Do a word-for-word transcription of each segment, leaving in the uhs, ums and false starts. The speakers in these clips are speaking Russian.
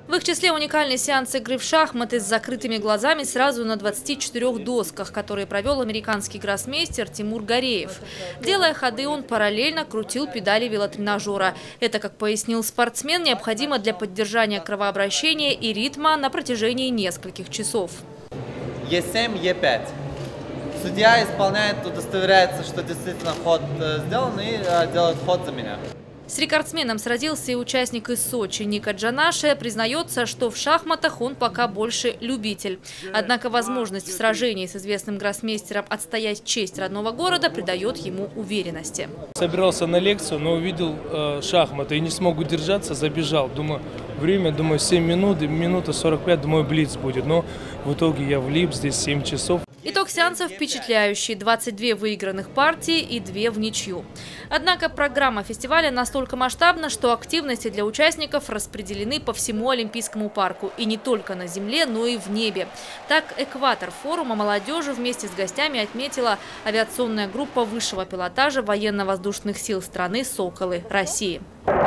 В их числе уникальный сеанс игры в шахматы с закрытыми глазами сразу на двадцати четырёх досках, которые провел американский гроссмейстер Тимур Гореев. Делая ходы, он параллельно крутил педали велотренажера. Это, как пояснил спортсмен, необходимо для поддержания кровообращения и ритма на протяжении нескольких часов. Е семь, Е пять. Судья исполняет, удостоверяется, что действительно ход сделан, и делает ход за меня. С рекордсменом сразился и участник из Сочи Ника Джанаше. Признается, что в шахматах он пока больше любитель. Однако возможность в сражении с известным гроссмейстером отстоять честь родного города придает ему уверенности. Собирался на лекцию, но увидел э, шахматы и не смог удержаться, забежал. Думаю, время, думаю, семь минут, минута сорок пять, думаю, блиц будет. Но в итоге я влип, здесь семь часов. Итог сеанса впечатляющий – двадцать две выигранных партии и две в ничью. Однако программа фестиваля настолько масштабна, что активности для участников распределены по всему Олимпийскому парку. И не только на земле, но и в небе. Так, экватор форума молодежи вместе с гостями отметила авиационная группа высшего пилотажа военно-воздушных сил страны «Соколы» России.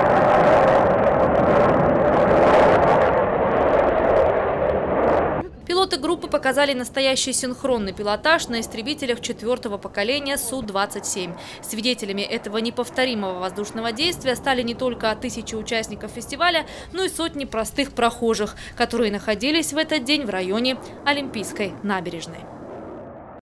Пилоты группы показали настоящий синхронный пилотаж на истребителях четвертого поколения Су двадцать семь. Свидетелями этого неповторимого воздушного действия стали не только тысячи участников фестиваля, но и сотни простых прохожих, которые находились в этот день в районе Олимпийской набережной.